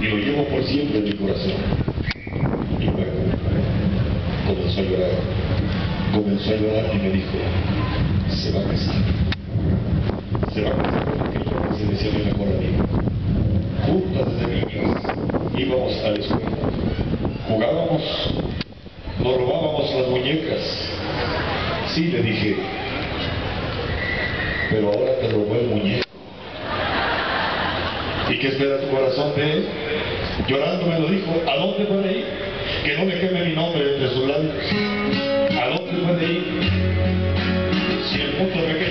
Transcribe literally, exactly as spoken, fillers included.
y lo llevo por siempre en mi corazón. Y luego comenzó a llorar, comenzó a llorar y me dijo, se va a casar. Se va a casar con aquella que se decía mi mejor amigo. Juntas desde niños íbamos a la escuela, jugábamos, nos robábamos las muñecas. Sí, le dije, pero ahora te robó el muñeco. ¿Y qué espera tu corazón de él? Llorando me lo dijo, ¿a dónde puede ir? Que no me queme mi nombre entre sus labios. ¿A dónde puede ir? Si el mundo me